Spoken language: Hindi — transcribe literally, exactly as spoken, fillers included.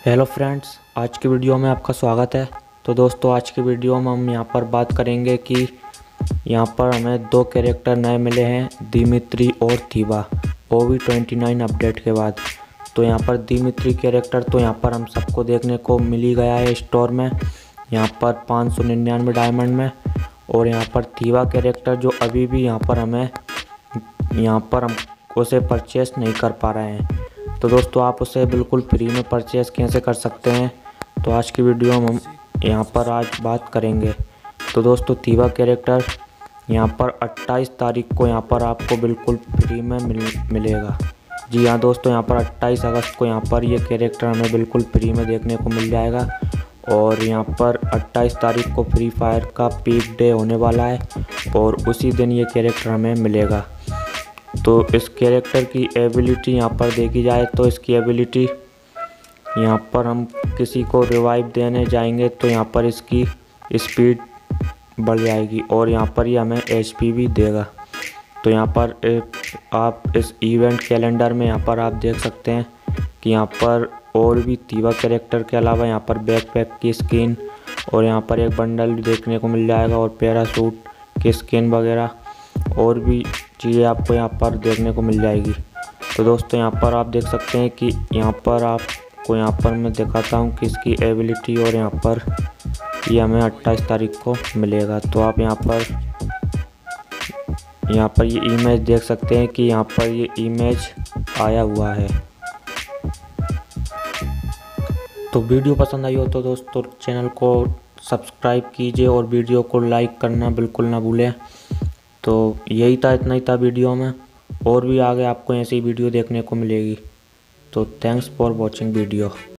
हेलो फ्रेंड्स, आज की वीडियो में आपका स्वागत है। तो दोस्तों, आज की वीडियो में हम यहाँ पर बात करेंगे कि यहाँ पर हमें दो कैरेक्टर नए मिले हैं, दिमित्री और Thiva, O B twenty nine update के बाद। तो यहाँ पर दिमित्री कैरेक्टर तो यहाँ पर हम सबको देखने को मिल ही गया है स्टोर में, यहाँ पर पाँच सौ निन्यानवे डायमंड में। और यहाँ पर थीवा कैरेक्टर जो अभी भी यहाँ पर हमें यहाँ पर हम उसे परचेस नहीं कर पा रहे हैं। तो दोस्तों, आप उसे बिल्कुल फ्री में परचेस कैसे कर सकते हैं, तो आज की वीडियो में हम यहाँ पर आज बात करेंगे। तो दोस्तों, थीवा कैरेक्टर यहाँ पर अट्ठाईस तारीख को यहाँ पर आपको बिल्कुल फ्री में मिल मिलेगा। जी हाँ दोस्तों, यहाँ पर अट्ठाईस अगस्त को यहाँ पर ये कैरेक्टर हमें बिल्कुल फ्री में देखने को मिल जाएगा। और यहाँ पर अट्ठाईस तारीख को फ्री फायर का पीक डे होने वाला है और उसी दिन ये कैरेक्टर हमें मिलेगा। तो इस कैरेक्टर की एबिलिटी यहाँ पर देखी जाए तो इसकी एबिलिटी यहाँ पर हम किसी को रिवाइव देने जाएंगे तो यहाँ पर इसकी स्पीड बढ़ जाएगी और यहाँ पर ये यह हमें एचपी भी देगा। तो यहाँ पर एक आप इस इवेंट कैलेंडर में यहाँ पर आप देख सकते हैं कि यहाँ पर और भी थीवा कैरेक्टर के अलावा यहाँ पर बैकपैक की स्किन और यहाँ पर एक बंडल देखने को मिल जाएगा और पैराशूट की स्किन वगैरह और भी चीज़ें आपको यहाँ पर देखने को मिल जाएगी। तो दोस्तों, यहाँ पर आप देख सकते हैं कि यहाँ पर आपको यहाँ पर मैं दिखाता हूँ कि इसकी एबिलिटी और यहाँ पर ये हमें अट्ठाईस तारीख को मिलेगा। तो आप यहाँ पर यहाँ पर ये इमेज देख सकते हैं कि यहाँ पर ये इमेज आया हुआ है। तो वीडियो पसंद आई हो तो दोस्तों चैनल को सब्सक्राइब कीजिए और वीडियो को लाइक करना बिल्कुल ना भूलें। तो यही था, इतना ही था वीडियो में, और भी आगे आपको ऐसी वीडियो देखने को मिलेगी। तो थैंक्स फॉर वॉचिंग वीडियो।